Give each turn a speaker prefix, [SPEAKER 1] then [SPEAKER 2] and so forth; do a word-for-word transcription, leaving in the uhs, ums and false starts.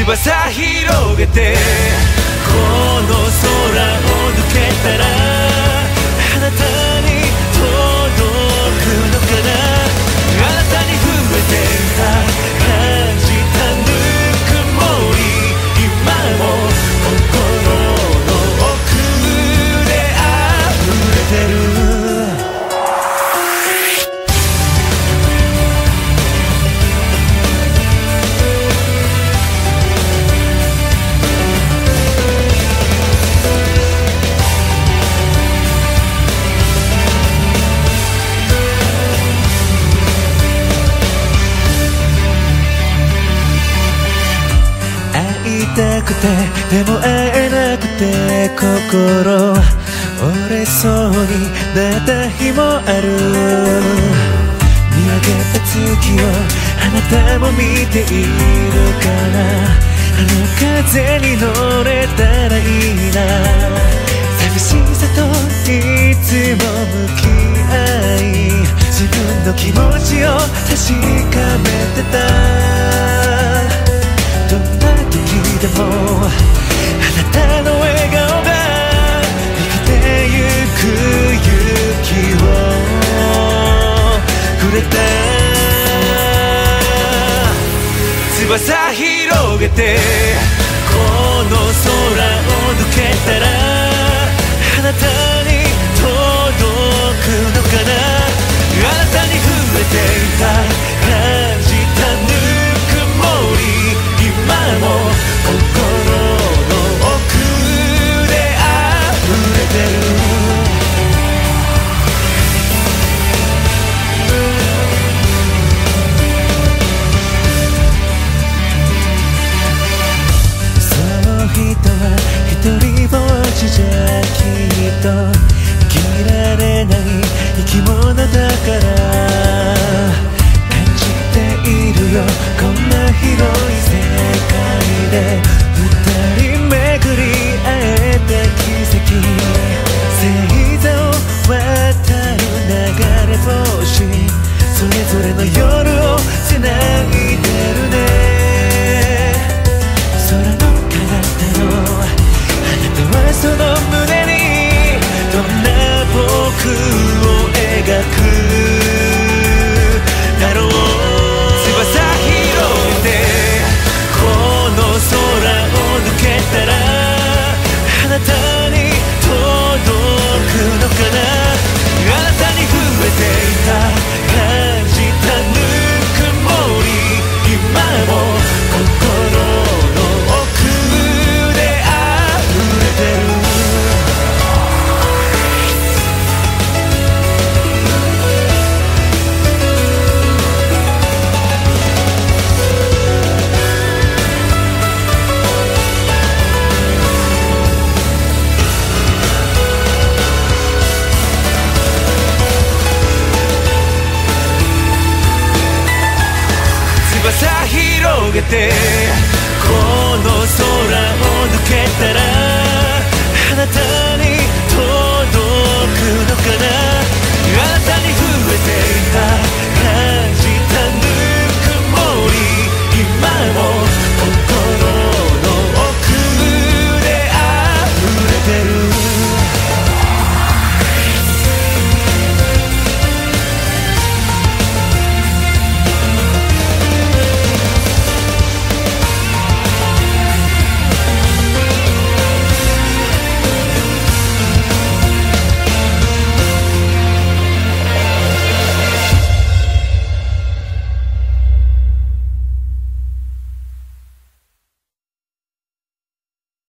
[SPEAKER 1] 翼広げてこの空を抜けたらあなたに届くのかな。あなたに触れていた感じたぬくもり、今も心の奥で溢れてる。会いたくてでも会えなくて心折れそうになった日もある。見上げた月をあなたも見ているかな。あの風に乗れたらいいな。寂しさといつも向き合い自分の気持ちを確かめてた。どんな時でもあなたの笑顔が生きてゆく勇気をくれた。翼広げてこの空を抜けたらあなたに届くのかな。あなたに触れていた感じたぬくもり、今も心の奥で溢れてる。その人は一人ぼっちじゃきっと生きられない生き物だから感じているよ。こんな広い世界で二人巡り会えた奇跡、星座を渡る流れ星、それぞれの夜をつないでるね。空の彼方のあなたはその胸にどんな僕を描くだろう。翼広げてこの空を抜けたらあなたに届くのかな。あなたに触れていた感じたぬくもり、今も心の奥で溢れてる。翼広げてこの空を抜けたら